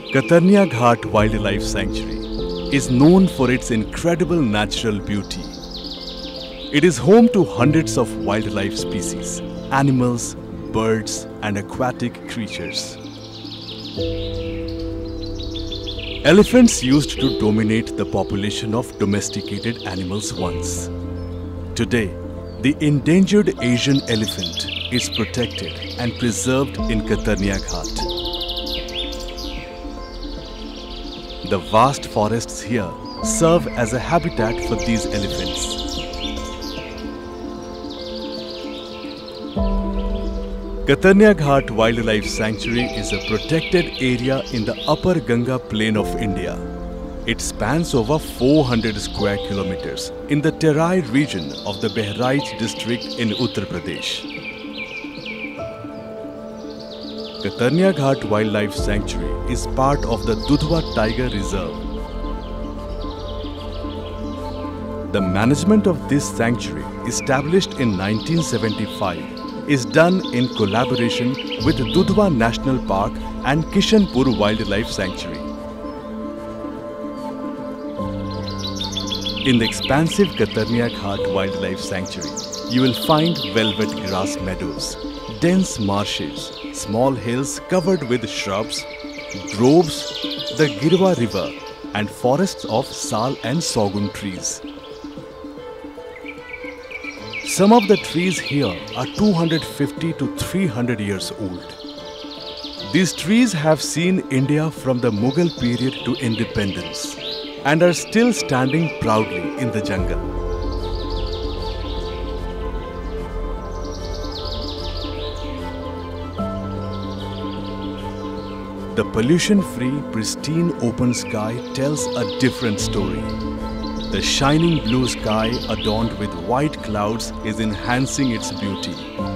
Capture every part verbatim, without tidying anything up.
Katarnia Ghat Wildlife Sanctuary is known for its incredible natural beauty. It is home to hundreds of wildlife species, animals, birds, and aquatic creatures. Elephants used to dominate the population of domesticated animals once. Today, the endangered Asian elephant is protected and preserved in Katarnia Ghat. The vast forests here serve as a habitat for these elephants. Katarnia Ghat Wildlife Sanctuary is a protected area in the Upper Ganga Plain of India. It spans over four hundred square kilometers in the Terai region of the Bahraich district in Uttar Pradesh. Katarnia Ghat Wildlife Sanctuary is part of the Dudhwa Tiger Reserve. The management of this sanctuary, established in nineteen seventy-five, is done in collaboration with Dudhwa National Park and Kishanpur Wildlife Sanctuary. In the expansive Katarnia Ghat Wildlife Sanctuary, you will find velvet grass meadows, dense marshes, small hills covered with shrubs, groves, the Girwa River, and forests of sal and sorghum trees. Some of the trees here are two hundred fifty to three hundred years old. These trees have seen India from the Mughal period to independence and are still standing proudly in the jungle. The pollution-free, pristine open sky tells a different story. The shining blue sky adorned with white clouds is enhancing its beauty.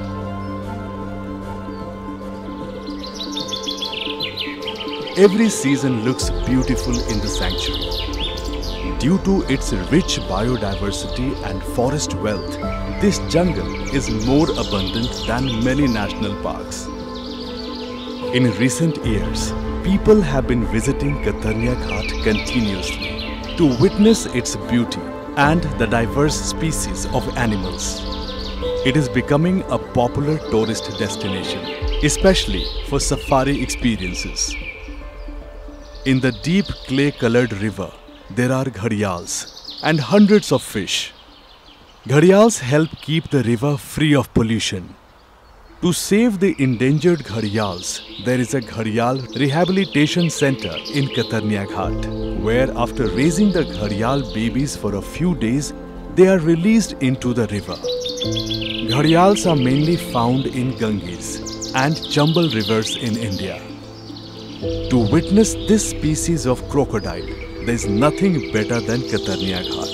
Every season looks beautiful in the sanctuary. Due to its rich biodiversity and forest wealth, this jungle is more abundant than many national parks. In recent years, people have been visiting Katarnia Ghat continuously to witness its beauty and the diverse species of animals. It is becoming a popular tourist destination, especially for safari experiences. In the deep clay-colored river, there are gharials and hundreds of fish. Gharials help keep the river free of pollution. To save the endangered gharials, there is a Gharial Rehabilitation Center in Katarnia Ghat, where after raising the gharial babies for a few days, they are released into the river. Gharials are mainly found in Ganges and Chambal rivers in India. To witness this species of crocodile, there is nothing better than Katarnia Ghat.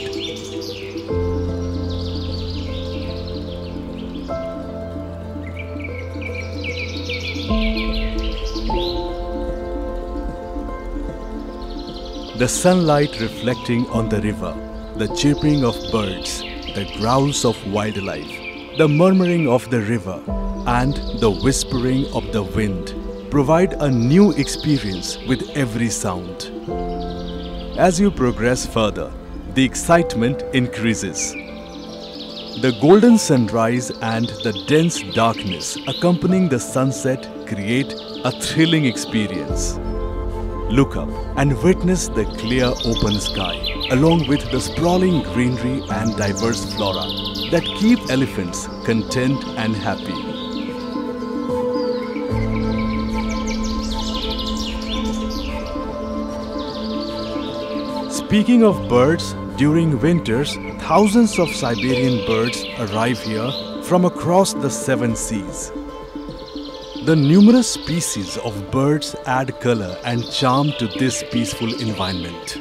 The sunlight reflecting on the river, the chirping of birds, the growls of wildlife, the murmuring of the river, and the whispering of the wind provide a new experience with every sound. As you progress further, the excitement increases. The golden sunrise and the dense darkness accompanying the sunset create a thrilling experience. Look up and witness the clear open sky, along with the sprawling greenery and diverse flora that keep elephants content and happy. Speaking of birds, during winters, thousands of Siberian birds arrive here from across the seven seas. The numerous species of birds add color and charm to this peaceful environment.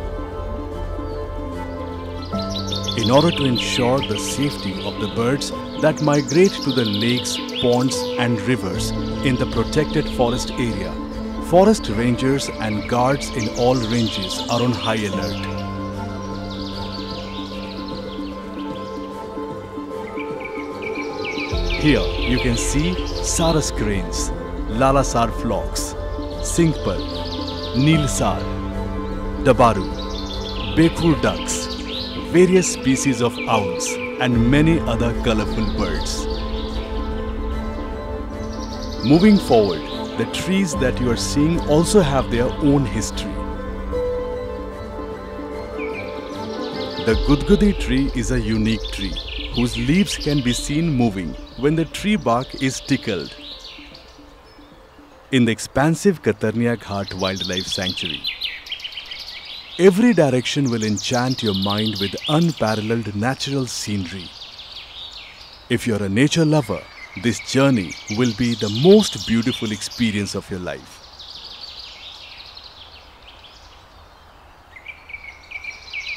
In order to ensure the safety of the birds, that migrate to the lakes, ponds and rivers in the protected forest area. Forest rangers and guards in all ranges are on high alert. Here you can see Saras cranes, Lalasar flocks, Singpal, Neelsar, Dabaru, Bekur ducks, various species of owls and many other colorful birds. Moving forward, the trees that you are seeing also have their own history. The Gudgudi tree is a unique tree whose leaves can be seen moving when the tree bark is tickled. In the expansive Katarnia Ghat Wildlife Sanctuary, every direction will enchant your mind with unparalleled natural scenery. If you're a nature lover, this journey will be the most beautiful experience of your life.